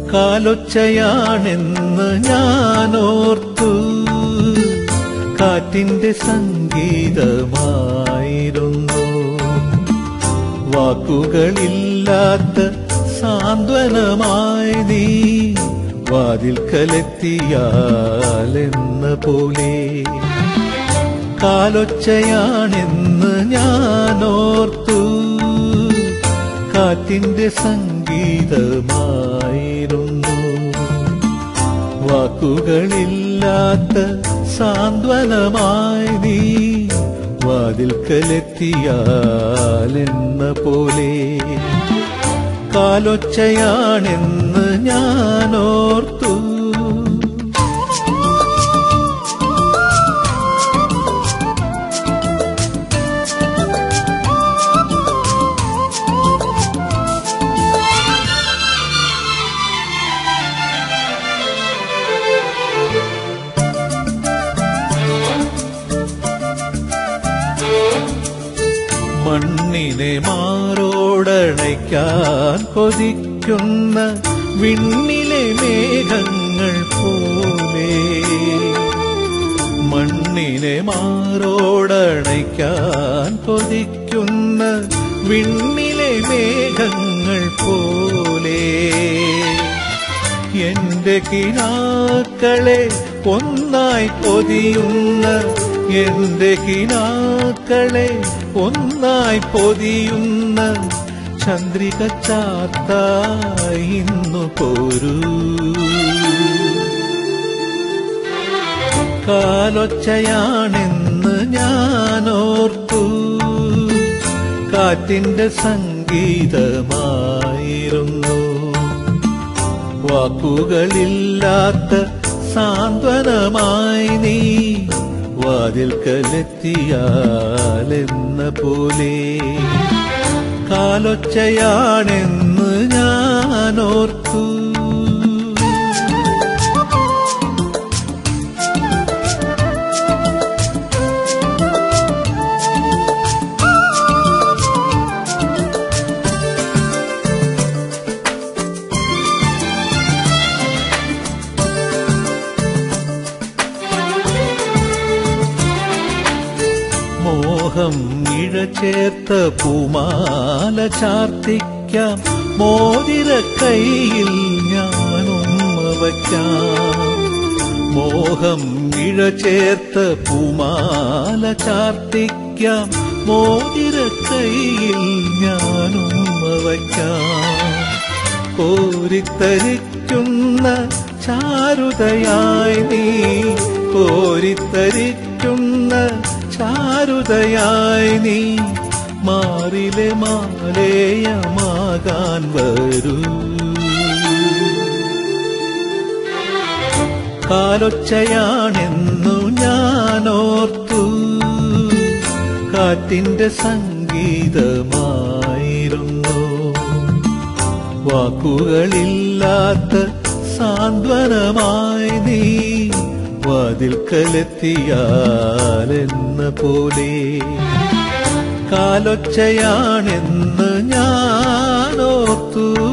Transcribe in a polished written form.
കാലൊച്ചയാണെന്ന് ഞാനോർത്തു, കാറ്റിന്റെ സംഗീതമായിരുന്നു. വാക്കുകളില്ലാത്ത സാന്ത്വനമായി നീ വാതിൽക്കലെത്തിയാലെന്ന പോലെ. കാലൊച്ചയാണെന്ന് ഞാനോർത്തു, കാറ്റിന്റെ സംഗീതമായിരുന്നു. വാക്കുകളില്ലാത്ത സാന്ത്വനമായി നീ വാതിൽക്കലെത്തിയാലെന്ന പോലെ. കാലൊച്ചയാണെന്ന് ഞാനോർത്തു. മണ്ണിനെ മാറോടണയ്ക്കാൻ കൊതിക്കുന്ന വിണ്ണിലെ മേഘങ്ങൾ പോലെ. മണ്ണിനെ മാറോടണയ്ക്കാൻ കൊതിക്കുന്ന വിണ്ണിലെ മേഘങ്ങൾ പോലെ. എന്റെ കിനാക്കളെ ഒന്നായി പൊതിയുന്ന, എന്റെ കിനാക്കളെ ഒന്നായി പൊതിയുന്ന ചന്ദ്രിക ചാർത്തായി ഇന്നു പോരൂ. കാലൊച്ചയാണെന്ന് ഞാനോർത്തു, കാറ്റിന്റെ സംഗീതമായിരുന്നു. വാക്കുകളില്ലാത്ത സാന്ത്വനമായി നീ വാതിൽക്കലെത്തിയാലെന്ന പോലെ. കാലൊച്ചയാണെന്ന് ഞാനോർത്തു. മോഹം ഇഴചേർത്ത പൂമാല ചാർത്തിക്കാം, മോതിര കൈയിൽ ഞാനുമ്മ വയ്ക്കാം. മോഹം ഇഴചേർത്ത പൂമാല ചാർത്തിക്കാം, മോതിര കൈയിൽ ഞാനുമ്മ വയ്ക്കാം. കോരിത്തരിക്കുന്ന ചാരുതയായി നീ, കോരിത്തരിക്കുന്ന ചാരുതയായി നീ മാറിലെ മാലേയമാകാൻ വരൂ. കാലൊച്ചയാണെന്നു ഞാനോർത്തു, കാറ്റിന്റെ സംഗീതമായിരുന്നു. വാക്കുകളില്ലാത്ത സാന്ത്വനമായി നീ വാതിൽക്കലെത്തിയാലെന്ന പോലെ. കാലൊച്ചയാണെന്ന് ഞാനോർത്തു.